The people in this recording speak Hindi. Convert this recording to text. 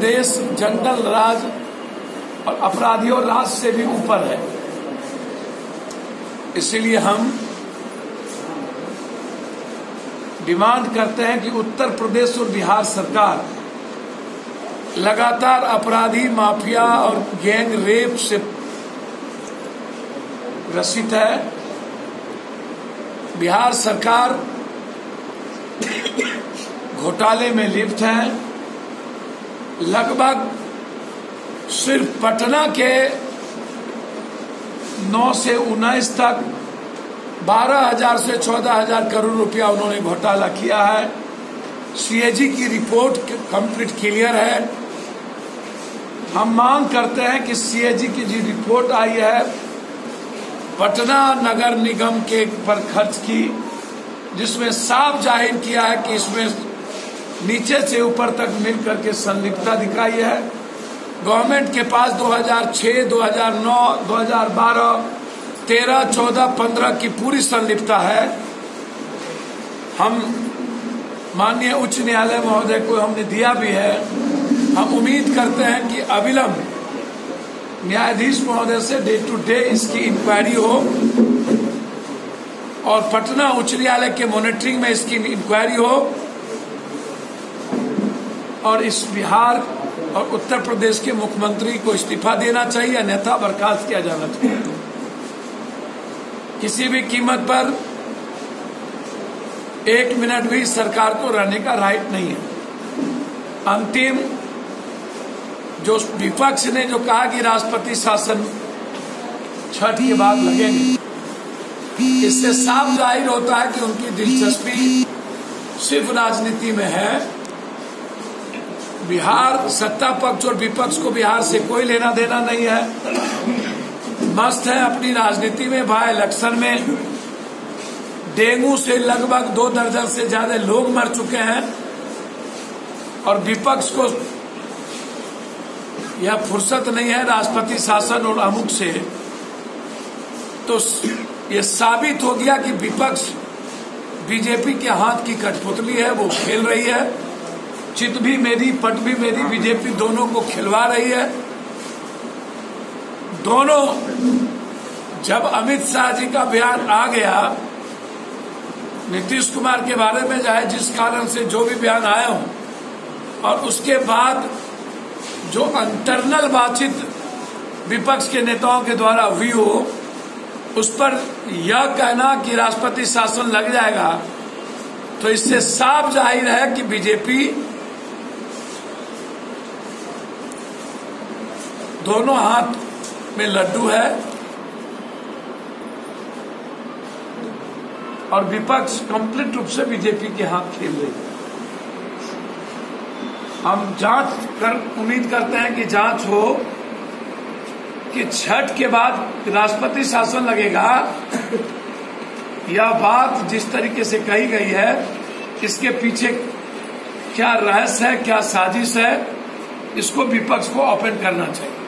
प्रदेश जंगल राज और अपराधियों राज से भी ऊपर है। इसीलिए हम डिमांड करते हैं कि उत्तर प्रदेश और बिहार सरकार लगातार अपराधी, माफिया और गैंग रेप से ग्रसित है। बिहार सरकार घोटाले में लिप्त है। लगभग सिर्फ पटना के 9 से 19 तक 12,000 से 14,000 करोड़ रुपया उन्होंने घोटाला किया है। सीएजी की रिपोर्ट कंप्लीट क्लियर है। हम मांग करते हैं कि सीएजी की जो रिपोर्ट आई है पटना नगर निगम के पर खर्च की, जिसमें साफ जाहिर किया है कि इसमें नीचे से ऊपर तक मिल करके संलिप्तता दिखाई है। गवर्नमेंट के पास 2006, 2009, 2012, 13, 14, 15 की पूरी संलिप्तता है। हम माननीय उच्च न्यायालय महोदय को हमने दिया भी है। हम उम्मीद करते हैं कि अविलंब न्यायाधीश महोदय से डे टू डे इसकी इंक्वायरी हो और पटना उच्च न्यायालय के मॉनिटरिंग में इसकी इंक्वायरी हो और इस बिहार और उत्तर प्रदेश के मुख्यमंत्री को इस्तीफा देना चाहिए, अन्यथा बर्खास्त किया जाना चाहिए। किसी भी कीमत पर 1 मिनट भी सरकार को रहने का राइट नहीं है। अंतिम जो विपक्ष ने जो कहा कि राष्ट्रपति शासन छठ के बाद लगेंगे, इससे साफ जाहिर होता है कि उनकी दिलचस्पी सिर्फ राजनीति में है। बिहार सत्ता पक्ष और विपक्ष को बिहार से कोई लेना देना नहीं है। मस्त है अपनी राजनीति में। भाई इलेक्शन में डेंगू से लगभग 2 दर्जन से ज्यादा लोग मर चुके हैं और विपक्ष को यह फुर्सत नहीं है राष्ट्रपति शासन और अमुक से। तो ये साबित हो गया कि विपक्ष बीजेपी के हाथ की कठपुतली है, वो खेल रही है। चित भी मेरी पट भी मेरी बीजेपी दोनों को खिलवा रही है। दोनों, जब अमित शाह जी का बयान आ गया नीतीश कुमार के बारे में, चाहे जिस कारण से जो भी बयान आया हो, और उसके बाद जो इंटरनल बातचीत विपक्ष के नेताओं के द्वारा हुई हो, उस पर यह कहना कि राष्ट्रपति शासन लग जाएगा, तो इससे साफ जाहिर है कि बीजेपी दोनों हाथ में लड्डू है और विपक्ष कंप्लीट रूप से बीजेपी के हाथ खेल रही है। हम जांच कर उम्मीद करते हैं कि जांच हो कि छठ के बाद राष्ट्रपति शासन लगेगा। यह बात जिस तरीके से कही गई है, इसके पीछे क्या रहस्य है, क्या साजिश है, इसको विपक्ष को ओपन करना चाहिए।